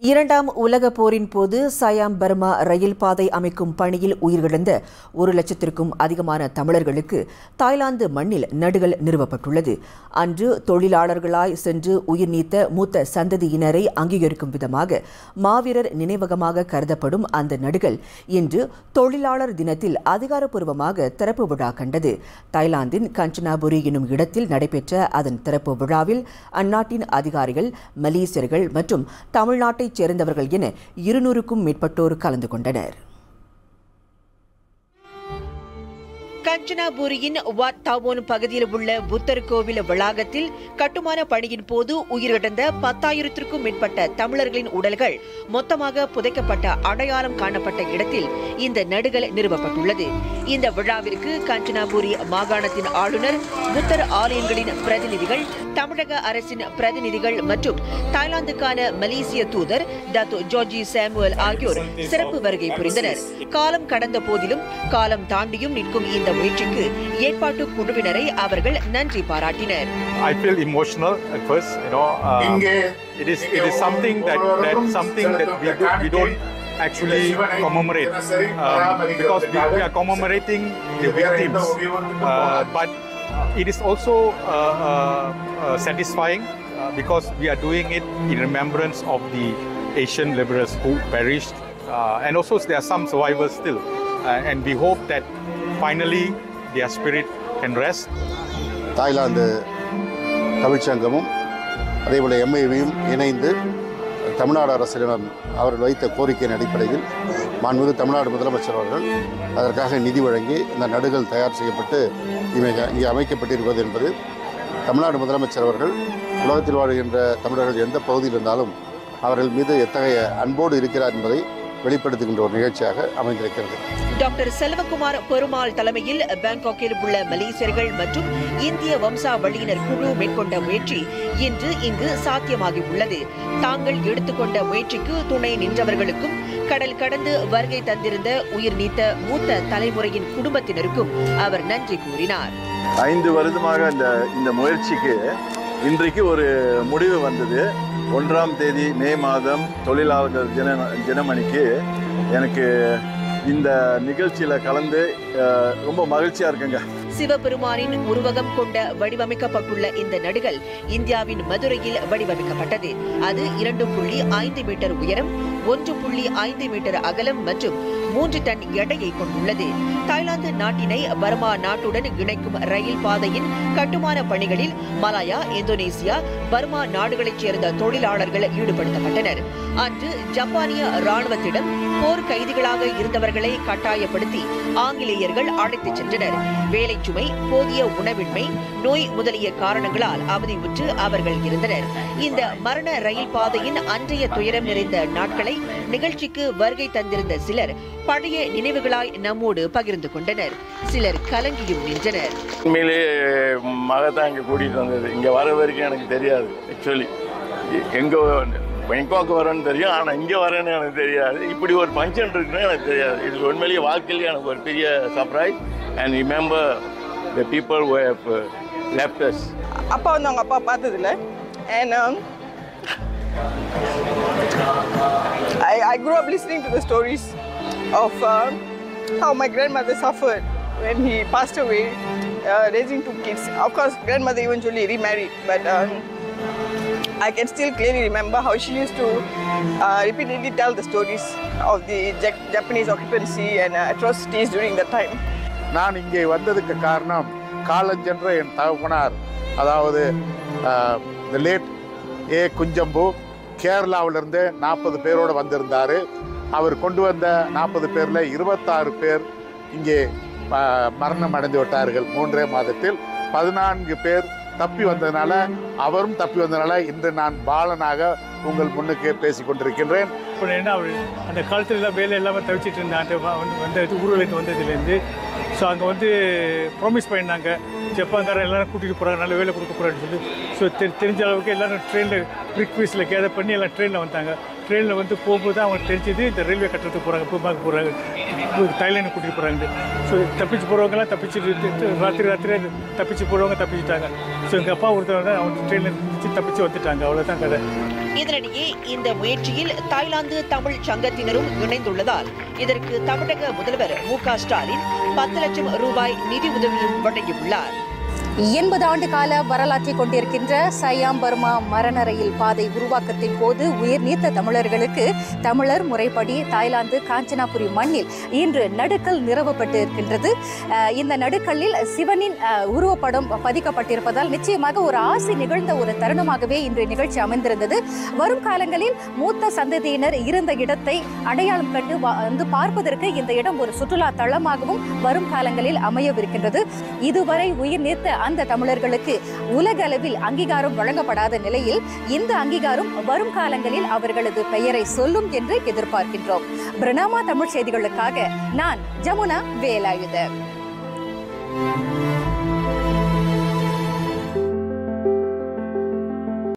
இரண்டாம் உலகப் போரின் போது சயாம் பர்மா ரயில் பாதை அமைக்கும் பணியில் உயிரிழந்த 1,00,000க்கும் அதிகமான தமிழர்களுக்கு தாய்லாந்து மண்ணில் நடுகள் நிறுவப்பட்டுள்ளது. அன்று தொழிலாளர்களாய் சென்று உயிர் நீத்த மூத்த சந்ததியினரை அங்கீகரிக்கும் விதமாக மாவீரர் நினைவகமாக கருதப்படும் அந்த நடுகள் இன்று தொழிலாளர் தினத்தில் அதிகாரப்பூர்வமாக திறப்பு விழா கண்டது. தாய்லாந்தின் கஞ்சனாபுரி எனும் இடத்தில் நடைபெற்ற அதன் திறப்பு விழாவில் அந்நாட்டின் அதிகாரிகள், மலேசியர்கள் மற்றும் தமிழ்நாட்டை சேர்ந்தவர்கள் என 200க்கும் மேற்பட்டோர் கலந்து கொண்டனர். கஞ்சனாபுரியின் வாட் தாவோன் பகுதியில் உள்ள புத்தர் கோவில் வளாகத்தில் கட்டுமான பணியின் போது உயிரிழந்த 10,000க்கும் மேற்பட்ட தமிழர்களின் உடல்கள் மொத்தமாக புதைக்கப்பட்ட அடையாளம் காணப்பட்ட இடத்தில் இந்த நடுகள் நிறுவப்பட்டுள்ளது. இந்த விழாவிற்கு கஞ்சனாபுரி மாகாணத்தின் ஆளுநர், புத்தர் ஆலயங்களின் பிரதிநிதிகள், தமிழக அரசின் பிரதிநிதிகள் மற்றும் தாய்லாந்துக்கான மலேசிய தூதர் டாக்டோ ஜார்ஜி சாமுவேல் ஆகியோர் சிறப்பு வருகை புரிந்தனர். காலம் கடந்த போதிலும் காலம் தாண்டியும் நிற்கும் இந்த முயற்சிக்கு ஏற்பாட்டு குழுவினரை அவர்கள் நன்றி பாராட்டினர். I feel emotional at first, it is something that we don't actually commemorate because we are commemorating the victims, but it is also satisfying because we are doing it in remembrance of the Asian liberals who perished, and also there are some survivors still, and we hope that finally their spirit can rest. Thailand தமிழ்ச்சங்கமும் அதேபோல் எம்ஐவியும் இணைந்து தமிழ்நாடு அரசிடம் அவர்கள் வைத்த கோரிக்கையின் அடிப்படையில் மாண்புமிகு தமிழ்நாடு முதலமைச்சர் அவர்கள் அதற்காக நிதி வழங்கி இந்த நடுகள் தயார் செய்யப்பட்டு இங்கே அமைக்கப்பட்டிருப்பது என்பது தமிழ்நாடு முதலமைச்சர் அவர்கள் உலகத்தில் வாழ்கின்ற தமிழர்கள் எந்த பகுதியில் இருந்தாலும் அவர்கள் மீது எத்தகைய அன்போடு இருக்கிறார் என்பதை வெளிப்படுத்துகின்ற ஒரு நிகழ்ச்சியாக அமைந்திருக்கிறது. டாக்டர் செல்வகுமார் பெருமாள் தலைமையில் பாங்காக்கில் உள்ள மலேசியர்கள் மற்றும் இந்திய வம்சாவளியினர் குழு மேற்கொண்ட முயற்சி இன்று இங்கு சாத்தியமாகி உள்ளது. தாங்கள் எடுத்துக்கொண்ட முயற்சிக்கு துணை நின்றவர்களுக்கும் கடல் கடந்து வருகை தந்திருந்த உயிர் நீத்த மூத்த தலைமுறையின் குடும்பத்தினருக்கும் அவர் நன்றி கூறினார். 5 வருடமாக இந்த முயற்சிக்கு இன்றைக்கு ஒரு முடிவு வந்தது. 1ஆம் தேதி மே மாதம் தொழிலாளர்கள் தினமணிக்கு எனக்கு இந்த நிகழ்ச்சியில் கலந்து ரொம்ப மகிழ்ச்சியாக இருக்குங்க. சிவபெருமானின் உருவகம் கொண்ட வடிவமைக்கப்பட்டுள்ள இந்த நடுகள் இந்தியாவின் மதுரையில் வடிவமைக்கப்பட்டது. அது 2.5 மீட்டர் உயரம், 1.5 மீட்டர் அகலம் மற்றும் 3 டன் எடையை கொண்டுள்ளது. தாய்லாந்து நாட்டினை பர்மா நாட்டுடன் இணைக்கும் ரயில் பாதையின் கட்டுமான பணிகளில் மலாயா, இந்தோனேசியா, பர்மா நாடுகளைச் சேர்ந்த தொழிலாளர்கள் ஈடுபடுத்தப்பட்டனர். அன்று ஜப்பானிய ராணுவத்திடம் போர் கைதிகளாக இருந்தவர்களை கட்டாயப்படுத்தி ஆங்கிலேயர்கள் அழைத்துச் சென்றனர். வேலை சுமை, போதிய உணவின்மை, நோய் முதலிய காரணங்களால் அவதியுற்று அவர்கள் இருந்தனர். இந்த மரண ரயில் பாதையின் அன்றைய துயரம் நிறைந்த நாட்களை நிகழ்ச்சிக்கு வருகை தந்திருந்த சிலர் பழைய நினைவுகளாய் நம்மோடு பகிர்ந்து கொண்டனர். சிலர் கலங்கியும் நின்றனர். உண்மையிலேயே மகதான் இங்கே கூட்டிகிட்டு வந்தது. இங்கே வர வரைக்கும் எனக்கு தெரியாது. ஆக்சுவலி எங்கே பெங்காக் வரேன்னு தெரியும், ஆனால் இங்கே வரேன்னு எனக்கு தெரியாது. இப்படி ஒரு ஃபங்க்ஷன் இருக்குன்னு எனக்கு தெரியாது. இது உண்மையிலேயே வாழ்க்கையிலேயே எனக்கு ஒரு பெரிய surprise. And remember the people who have left us. அப்பா வந்து அவங்க அப்பா பார்த்ததில்ல. And I grew up listening to the stories of how my grandmother suffered when he passed away, raising 2 kids. Of course, grandmother eventually remarried, but I can still clearly remember how she used to repeatedly tell the stories of the Japanese occupancy and atrocities during that time. நான் இங்கே வந்ததுக்கு காரணம் காலஞ்சென்ற என் தகப்பனார், அதாவது தி late ஏ குஞ்சம்பு கேரளாவிலிருந்து 40 பேரோடு வந்திருந்தார். அவர் கொண்டு வந்த 40 பேரில் 26 பேர் இங்கே மரணம் அடைந்து விட்டார்கள். 3 மாதத்தில் 14 பேர் தப்பி வந்ததுனால, அவரும் தப்பி வந்ததுனால இன்று நான் பாலனாக உங்கள் முன்னுக்கு பேசி கொண்டிருக்கின்றேன். ஏன்னா அவர் அந்த காலத்துல வேலை எல்லாமே தவிச்சிட்டு இருந்தாங்க. ஊர்வலத்து வந்ததுலேருந்து ஸோ அங்கே ப்ராமிஸ் பண்ணியிருந்தாங்க, ஜப்பான்காரன் எல்லோரும் கூட்டிகிட்டு போகிறாங்க, நல்ல வேலை கொடுக்க போகிறான்னு சொல்லி. ஸோ தெரிஞ்ச அளவுக்கு எல்லோரும் ட்ரெயினில் பிரிக் பீஸில் கேதர் பண்ணி எல்லாம் ட்ரெயினில் வந்தாங்க. ட்ரெயினில் போகும்போது தான் அவங்க தெரிஞ்சது இந்த ரயில்வே கட்டுறதுக்கு போகிறாங்க, பூமாக்கு போகிறாங்க, தாய்லாந்து கூட்டிகிட்டு போகிறாங்க. ஸோ தப்பிச்சு போகிறவங்கலாம் தப்பிச்சுட்டு ராத்திரி தப்பிச்சு போகிறவங்க தப்பிச்சுட்டாங்க. ஸோ எங்கள் அப்பா ஒருத்தவங்க அவங்க ட்ரெயினில் தப்பிச்சு வந்துட்டாங்க. அவ்வளோதான் கதை. இதனிடையே இந்த முயற்சியில் தாய்லாந்து தமிழ் சங்கத்தினரும் இணைந்துள்ளதால் இதற்கு தமிழக முதல்வர் மு.க. ஸ்டாலின் 10 லட்சம் ரூபாய் நிதி உதவியும் வழங்கியுள்ளார். 80 ஆண்டு கால வரலாற்றை கொண்டிருக்கின்ற சயாம் பர்மா மரண ரயில் பாதை உருவாக்கத்தின் போது உயிர் நீத்த தமிழர்களுக்கு தமிழர் முறைப்படி தாய்லாந்து காஞ்சனாபுரி மண்ணில் இன்று நடுக்கல் நிறுவப்பட்டு இருக்கின்றது. இந்த நடுக்கல்லில் சிவனின் உருவப்படம் பதிக்கப்பட்டிருப்பதால் நிச்சயமாக ஒரு ஆசை நிகழ்ந்த ஒரு தருணமாகவே இன்றைய நிகழ்ச்சி அமைந்திருந்தது. வரும் காலங்களில் மூத்த சந்ததியினர் இருந்த இடத்தை அடையாளம் கண்டு வந்து பார்ப்பதற்கு இந்த இடம் ஒரு சுற்றுலா தளமாகவும் வரும் காலங்களில் அமையவிருக்கின்றது. இதுவரை உயிர் நீத்த அந்த தமிழர்களுக்கு உலக அளவில் அங்கீகாரம் வழங்கப்படாத நிலையில் இந்த அங்கீகாரம் வரும் காலங்களில் அவர்களது பெயரை சொல்லும் என்று எதிர்பார்க்கின்றோம். பிரணாமா தமிழ் செய்திகளுக்காக நான் ஜமுனா வேலாயுத.